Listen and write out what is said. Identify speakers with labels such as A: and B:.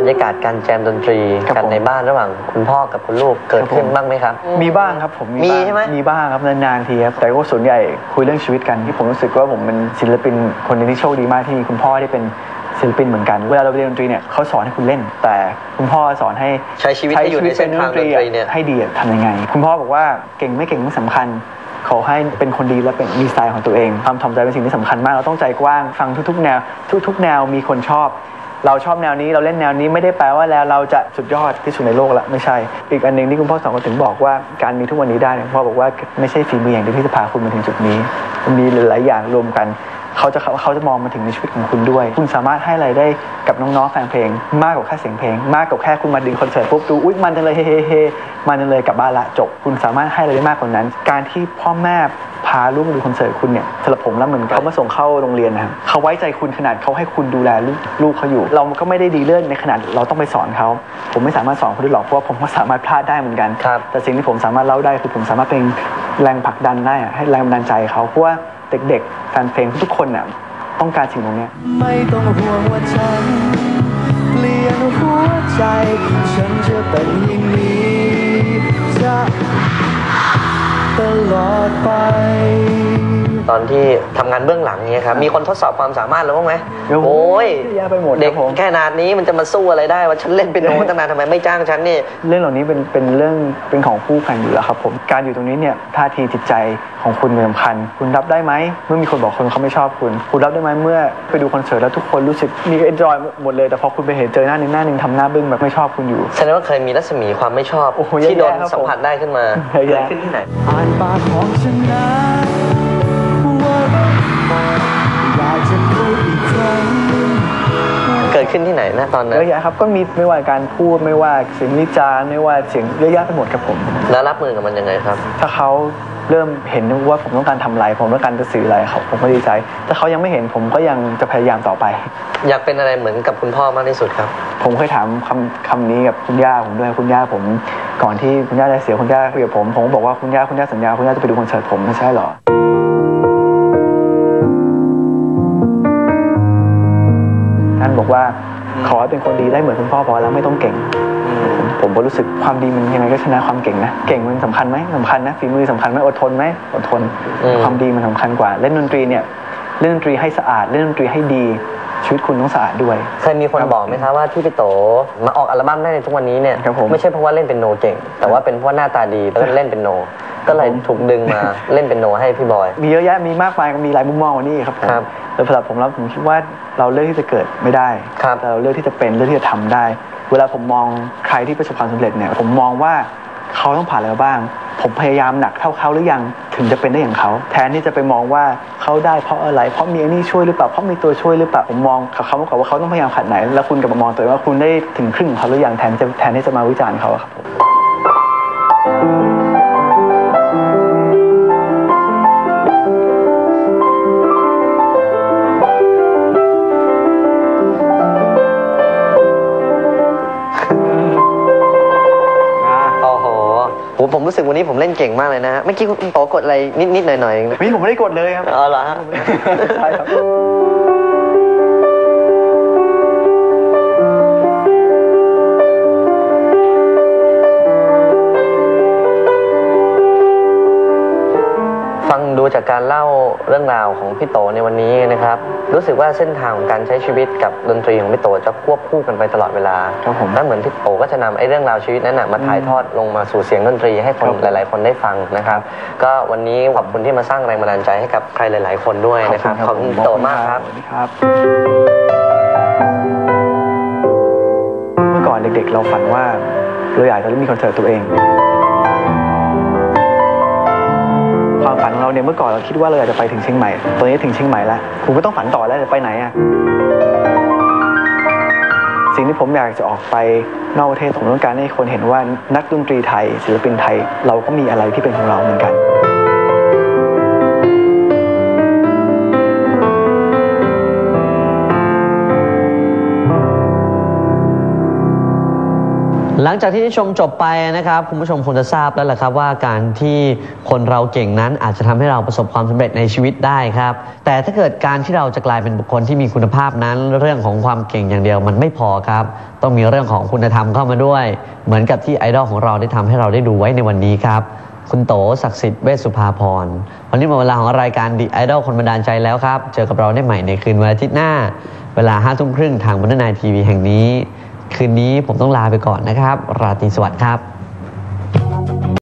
A: ยากาศการแจมดนตรีกันในบ้านระหว่างคุณพ่อกับคุณลูกเกิดขึ้นบ้างไหมครับ
B: มีบ้างครับผม
A: มีใช่ไหม
B: มีบ้างครับนานๆทีครับแต่ก็ส่วนใหญ่คุยเรื่องชีวิตกันที่ผมรู้สึกว่าผมเป็นศิลปินคนนึงที่โชคดีมากที่มีคุณพ่อที่เป็นศิลปินเหมือนกันเวลาเราเรียนดนตรีเนี่ยเขาสอนให้คุณเล่นแต่คุณพ่อสอนให้
A: ใช้ชีวิตให้อยู่ในเส้นทางดนตรีเนี่ย
B: ให้ดีทำยังไงคุณพ่อบอกว่าเก่งไม่เก่งไม่สำคัญขอให้เป็นคนดีและเป็นมีสไตล์ของตัวเองความถ่อมใจเป็นสิ่งที่สำคัญมากเราต้องใจกว้างฟังทุกๆแนวทุกๆแนวมีคนชอบเราชอบแนวนี้เราเล่นแนวนี้ไม่ได้แปลว่าแล้วเราจะสุดยอดที่สุดในโลกละไม่ใช่อีกอันหนึ่งที่คุณพ่อสอนก็ถึงบอกว่าการมีทุกวันนี้ได้คุณพ่อบอกว่าไม่ใช่ฝีมืออย่างเดียวที่จะพาคุณมาถึงจุดนี้มันมีหลายอย่างรวมกันเขาจะมองมาถึงในชีวิตของคุณด้วยคุณสามารถให้อะไรได้กับน้องๆแฟนเพลงมากกว่าแค่เสียงเพลงมากกว่าแค่คุณมาดึงคอนเสิร์ตปุ๊บดูอุ๊ยมันจังเลยเฮ้มันจังเลยกลับบ้านละจบคุณสามารถให้อะไรได้มากกว่านั้นการที่พ่อแม่พาลูกมาดูคอนเสิร์ตคุณเนี่ยสำหรับผมแล้วเหมือนเขามาส่งเข้าโรงเรียนนะครับเขาไว้ใจคุณขนาดเขาให้คุณดูแลลูกเขาอยู่เราก็ไม่ได้ดีเลิศในขนาดเราต้องไปสอนเขาผมไม่สามารถสอนเขาได้หรอกเพราะว่าผมก็สามารถพลาดได้เหมือนกันแต่สิ่งที่ผมสามารถเล่าได้คือผมสามารถเป็นแรงผลักดันได้ให้แรงบันดาลใจเขาเพราะว่าเด็กๆแฟนเพลงทุกคนน่ะต้องการสิ่งตรงนี้
C: ไม่ต้องห่วงว่าฉันเปลี่ยนหัวใจฉันจะเป็นอย่างนี้จะตลอดไป
A: ตอนที่ทำงานเบื้องหลังเนี่ยครับมีคนทดสอบความสามารถแล้วบ้างไหมโอ้ยเด็กแค่นาดนี้มันจะมาสู้อะไรได้ว่าฉันเล่นเป็นโน้ตตั้งนานทำไมไม่จ้างฉันนี่
B: เรื่องเหล่านี้เป็นเรื่องเป็นของคู่แข่งอยู่แล้วครับผมการอยู่ตรงนี้เนี่ยท่าทีจิตใจของคุณสำคัญคุณรับได้ไหมเมื่อมีคนบอกคนเขาไม่ชอบคุณรับได้ไหมเมื่อไปดูคอนเสิร์ตแล้วทุกคนรู้สึกมีเอนจอยหมดเลยแต่พอคุณไปเห็นเจอหน้าหนึ่งทำหน้าบึ้งแบบไม่ชอบคุณอยู่
A: แสดงว่าเคยมีรัศมีความไม่ชอบที่โดนสัมผัสได้ขึ้นมาเกิดขึ้นที่ไหน
C: อ่านปากของฉันนะอยากจะพูดอีกครั้ง
A: เกิดขึ้นที่ไหนนะตอนนั้น
B: เยอะแยะครับก็มีไม่ว่าการพูดไม่ว่าเสียงวิจารณ์ไม่ว่าเสียงเยอะแยะไปหมดครับผม
A: แล้วรับมือกับมันยังไงครับ
B: ถ้าเขาเริ่มเห็นว่าผมต้องการทำอะไรผมต้องการจะสื่ออะไรผมก็ดีใจถ้าเขายังไม่เห็นผมก็ยังจะพยายามต่อไป
A: อยากเป็นอะไรเหมือนกับคุณพ่อมากที่สุดครับ
B: ผมเคยถามคำนี้กับคุณย่าผมด้วยคุณย่าผมก่อนที่คุณย่าจะเสียคุณย่าคุยกับผมบอกว่าคุณย่าสัญญาคุณย่าจะไปดูคอนเสิร์ตผมไม่ใช่หรอท่านบอกว่าขอให้เป็นคนดีได้เหมือนคุณพ่อพอแล้วไม่ต้องเก่งผมก็รู้สึกความดีมันยังไงก็ชนะความเก่งนะเก่งมันสำคัญไหมสำคัญนะฝีมือสำคัญไหมอดทนไหมอดทนความดีมันสำคัญกว่าเล่นดนตรีเนี่ยเล่นดนตรีให้สะอาดเล่นดนตรีให้ดีชีวิตคุณต้องสะอาดด้วย
A: เคยมีคนบอกไหมครับว่าที่พี่โตมาออกอัลบั้มได้ในทุกวันนี้เนี่ยไม่ใช่เพราะว่าเล่นเป็นโนเก่งแต่ว่าเป็นเพราะหน้าตาดีแล้วก็เล่นเป็นโนก็เลยถูกดึงมาเล่นเป็นโนให้พี่บอย
B: มีเยอะแยะมีมากมายมีหลายมุมมองวันนี้ครับผมแต่สำหรับผมแล้วผมคิดว่าเราเลือกที่จะเกิดไม่ได้แต่เราเลือกที่จะเป็นเลือกที่จะทำได้เวลาผมมองใครที่ประสบความสำเร็จเนี่ยผมมองว่าเขาต้องผ่านอะไรบ้างผมพยายามหนักเท่าเขาหรือยังถึงจะเป็นได้อย่างเขาแทนที่จะไปมองว่าเขาได้เพราะอะไรเพราะมีอันนี้ช่วยหรือเปล่าเพราะมีตัวช่วยหรือเปล่าผมมองเขามากกว่าว่าเขาต้องพยายามขัดไหนแล้วคุณกลับมามองตัวเองว่าคุณได้ถึงครึ่งของเขาหรือยังแทนที่จะมาวิจารณ์เขาครับผม
A: ผมรู้สึกวันนี้ผมเล่นเก่งมากเลยนะฮะเมื่อกี้คุณโตกดอะไรนิดๆหน่อยๆ
B: ไม่ผมไม่ได้กดเลยครับ
A: อ๋อเหรอฮะ
B: ใช่ครับ
A: ฟังดูจากการเล่าเรื่องราวของพี่โตในวันนี้นะครับรู้สึกว่าเส้นทางของการใช้ชีวิตกับดนตรีของพี่โตจะควบคู่กันไปตลอดเวลาและเหมือนพี่โตก็จะนำเรื่องราวชีวิตนั้นมาถ่ายทอดลงมาสู่เสียงดนตรีให้คนหลายๆคนได้ฟังนะครับก็วันนี้ขอบคุณที่มาสร้างแรงบันดาลใจให้กับใครหลายๆคนด้วยนะครับขอบคุณพี่โตมากครับ
B: เมื่อก่อนเด็กๆเราฝันว่าเราอยากจะมีคอนเสิร์ตตัวเองความฝันของเราเนี่ยเมื่อก่อนเราคิดว่าเราอยากจะไปถึงเชียงใหม่ตอนนี้ถึงเชียงใหม่แล้วผมก็ต้องฝันต่อแล้วจะไปไหนอ่ะสิ่งที่ผมอยากจะออกไปนอกประเทศผมต้องการให้คนเห็นว่านักดนตรีไทยศิลปินไทยเราก็มีอะไรที่เป็นของเราเหมือนกัน
A: หลังจากที่ชมจบไปนะครับคุณผู้ชมคงจะทราบแล้วแหละครับว่าการที่คนเราเก่งนั้นอาจจะทำให้เราประสบความสำเร็จในชีวิตได้ครับแต่ถ้าเกิดการที่เราจะกลายเป็นบุคคลที่มีคุณภาพนั้นเรื่องของความเก่งอย่างเดียวมันไม่พอครับต้องมีเรื่องของคุณธรรมเข้ามาด้วยเหมือนกับที่ไอดอลของเราได้ทำให้เราได้ดูไว้ในวันนี้ครับคุณโตศักดิ์สิทธิ์เวชสุภาพรวันนี้หมดเวลาของรายการ The Idol คนบันดาลใจแล้วครับเจอกับเราได้ใหม่ในคืนวันอาทิตย์หน้าเวลา 5:30 ทางบันเทิงไนท์ทีวีแห่งนี้คืนนี้ผมต้องลาไปก่อนนะครับราตรีสวัสดิ์ครับ